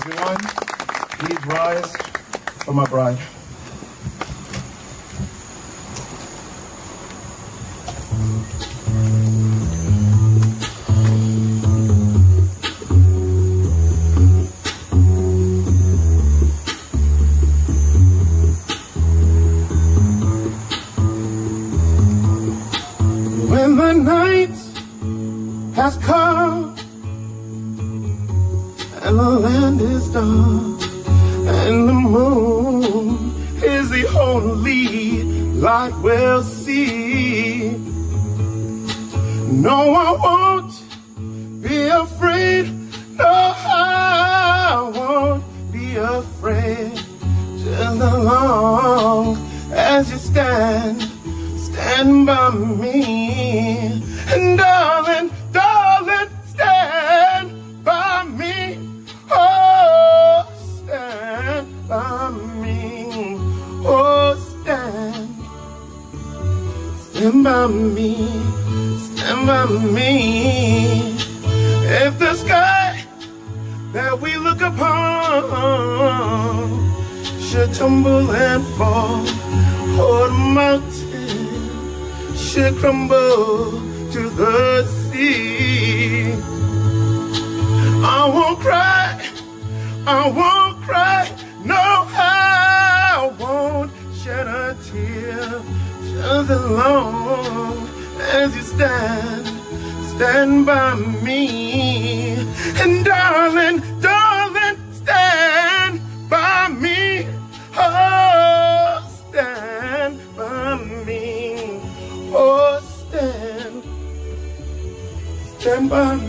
everyone. Please rise for my bride. When the night has come and the land is dark and the moon is the only light we'll see, no, I won't be afraid. No, I won't be afraid. Just as long as you stand by me. And darling, darling, stand by me. Oh, stand by me. Oh, stand by me. Stand by me. If the sky that we look upon should tumble and fall, or the mountain should crumble to the sea, I won't cry, I won't cry, no, I won't shed a tear, just as long as you stand by me. And darling, darling, stand by me. Oh, stand by me. Oh, stand by me.